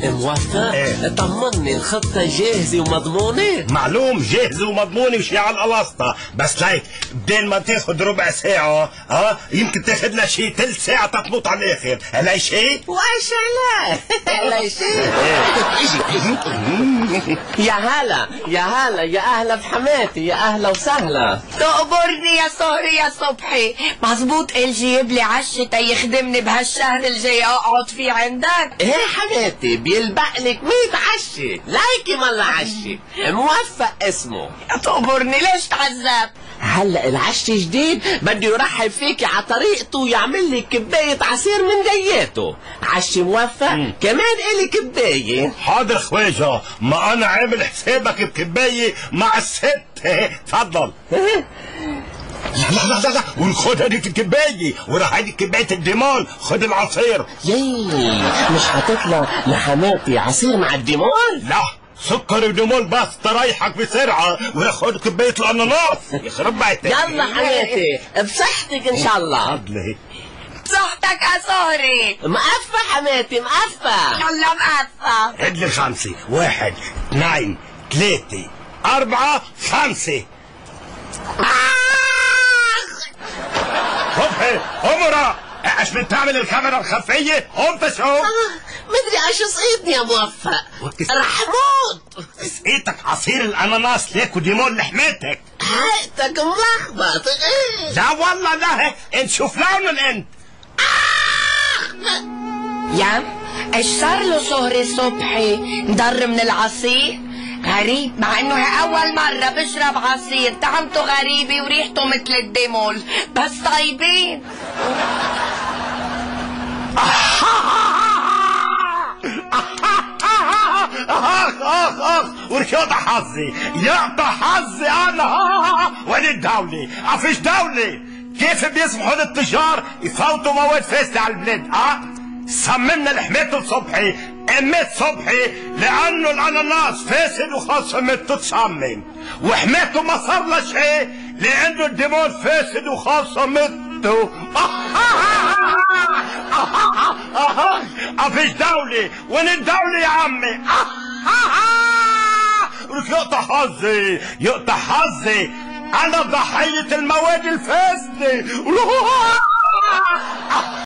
موفق؟ طمني، الخطة جاهزة ومضمونة؟ معلوم جاهزة ومضمونة وشي على القلاسطة، بس ليك بدل ما تاخد ربع ساعة يمكن تاخد لها شي ثلث ساعة تطلط على الآخر، هلاقي شي؟ وايش لا؟ هلاقي شي؟ يا هلا يا هلا، يا أهلا بحماتي، يا أهلا وسهلا. تقبرني يا سهري يا صبحي، مظبوط قال جيب لي عشة يخدمني بهالشهر الجاي اقعد فيه عندك. ايه حماتي بيلبقلك 100 عشة، لايكي ملا عشة، موفق اسمه. تقبرني ليش تعذب؟ هلا العش جديد بده يرحب فيكي على طريقته ويعمل لك كباية عصير من دياته. عش موفق كمان إلك كباية. حاضر خواجة، ما أنا عامل حسابك بكباية مع الست. تفضل. لا ونخد هذيك الكباية، وراح هذيك كباية الديمون، خد العصير. يي مش هتطلع لحماتي عصير مع الديمون؟ لا سكر وديمون بس تريحك بسرعة، وياخد كباية الأناناس يخرب بيتك. يلا حماتي بصحتك إن شاء الله. عدلي بصحتك يا سهري. مقفة حماتي مقفة. يلا مقفة. عد لي 5 1 2 3 4 5. صبحي عمرة ايش بتعمل الكاميرا الخفية؟ قوم تشوف. مدري ايش سقيتني يا موفق. رح موت. سقيتك عصير الاناناس ليك وديمون لحماتك. حقتك ملخبط. لا والله لا هيك نشوف لون انت. يا ايش صار له سهري صبحي؟ مضر من العصير؟ غريب، مع انه هي اول مرة بشرب عصير، طعمته غريبة وريحته مثل الديمول، بس طيبين. ولك يقطع حظي، يقطع حظي انا. وين الدولة؟ عفيش دولة. كيف بيسمحوا للتجار يفوتوا مواد فاسدة على البلاد؟ صممنا لحماية الصبحي، اميت صبحي، لانه الاناناس فاسد وخاصمته تصمم، وحمايته ما صار له شيء لانه الديمون فاسد وخاصمته. مفيش دولة. وين الدولة يا عمي؟ يقطع حظي، يقطع حظي، انا ضحية المواد الفاسدة.